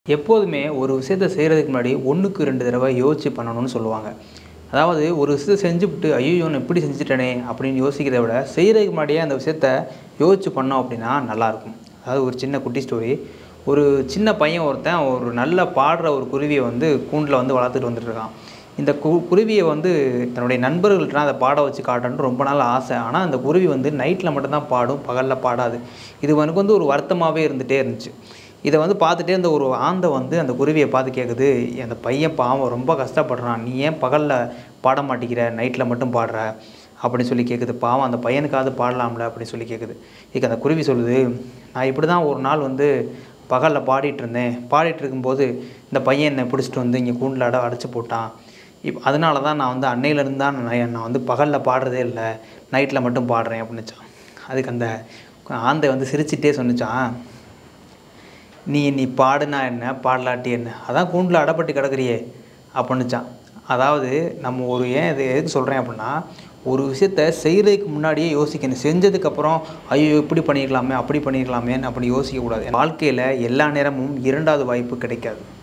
எப்போதுமே ஒரு விஷயத்த செய்கிறதுக்கு முன்னாடி 1க்கு 2 தடவை யோசிச்சு பண்ணணும்னு சொல்லுவாங்க. அதாவது ஒரு விஷயத்த செஞ்சுப்புட்டு, "ஐய்யய்யோ! நான் இப்படி செஞ்சுட்டேனே!" அப்படின்னு யோசிக்கிறத விட, செய்றதுக்கு முன்னாடியே அந்த விஷயத்த யோசிச்சு பண்ணோம் அப்படின்னா நல்லாயிருக்கும். அதாவது ஒரு சின்ன குட்டி ஸ்டோரி. ஒரு சின்ன பையன் ஒருத்தன் ஒரு நல்லா பாடுற ஒரு குருவிய வந்து கூண்டுல வந்து வளர்த்துட்டு வந்துட்டுருக்கான். இந்த குருவிய வந்து தன்னுடைய நண்பர்கள்ட்டலாம் அத பாட வச்சு காட்டணும்னு ரொம்ப நாள் ஆசை. ஆனா, அந்த குருவி வந்து நைட்ல மட்டும் தான் பாடும், பகல்ல பாடாது. இது இவனுக்கு வந்து ஒரு வருத்தமாவே இருந்துட்டே இருந்துச்சு. இத வந்து பார்த்துட்டே இருந்த ஒரு ஆந்தை வந்து அந்த குருவிய பார்த்து கேட்குது, "அந்த பையன் பாவம் ரொம்ப கஷ்டப்படுறான். நீ ஏன் பகல்ல பாட மாட்டேங்கிற? நைட்ல மட்டும் பாடுற?" அப்படின்னு சொல்லி கேட்குது. "பாவம் அந்த பையனுக்காவது பாடலாம்ல" அப்படின்னு சொல்லி கேட்குது. இதுக்கு அந்த குருவி சொல்லுது, "நான் இப்படி தான் ஒரு நாள் வந்து பகல்ல பாடிட்டு இருந்தேன். பாடிட்டு இருக்கும்போது இந்த பையன் என்னை பிடிச்சிட்டு வந்து இங்கே கூண்டுல அடைச்சு போட்டான். அதனால தான் நான் வந்து அன்னையிலேருந்து தான் நான் வந்து பகல்ல பாடுறதே இல்ல. நைட்ல மட்டும் பாடுறேன்" அப்படின்னுச்சான். அதுக்கு அந்த ஆந்தை வந்து சிரிச்சுட்டே சொன்னுச்சான், "நீ பாடுனா என்ன? பாடலாட்டி என்ன? அதான் கூண்டுல அடைப்பட்டு கிடக்குறியே" அப்புட்னுச்சான். அதாவது நம்ம ஒரு ஏன் இத எதுக்கு சொல்கிறேன் அப்புட்னா, ஒரு விஷயத்த செய்றதுக்கு முன்னாடியே யோசிக்கணும். செஞ்சதுக்கப்புறம், "ஐயய்யோ! இப்படி பண்ணியிருக்கலாமே, அப்படி பண்ணியிருக்கலாமேன்னு" அப்படி யோசிக்கக்கூடாது. வாழ்க்கையில எல்லா நேரமும் 2வது வாய்ப்பு கிடைக்காது.